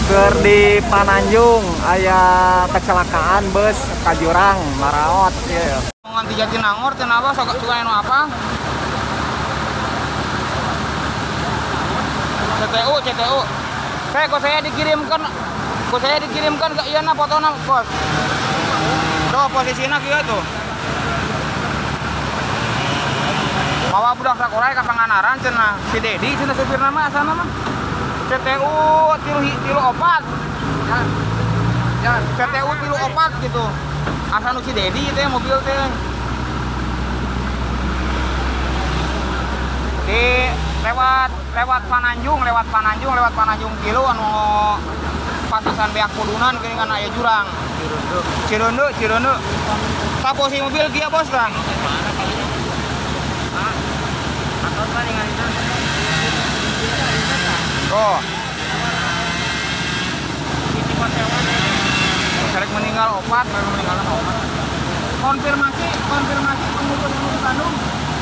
Keur di Pananjung aya kecelakaan bus ka jurang maraot ya. Nganti Jatinangor teh apa suka anu apa? CTU. Saya dikirimkan ke ieu fotona, Bos. Tuh posisinya kieu tuh. Bawa budak sakurai ka Panganaran cenah. Si Dedi cenah supirna mah asana mah. CTU 34. Ya. CTU 34 gitu. Asa nu si Dedi teh mobil teh. Di lewat Pananjung kilo anu pasasan beak kudunan geuningan aya jurang. Cireuneu. Ta posisi mobil kieu Bos tah. Oh. Karek meninggal opat. Konfirmasi pengurus Bandung.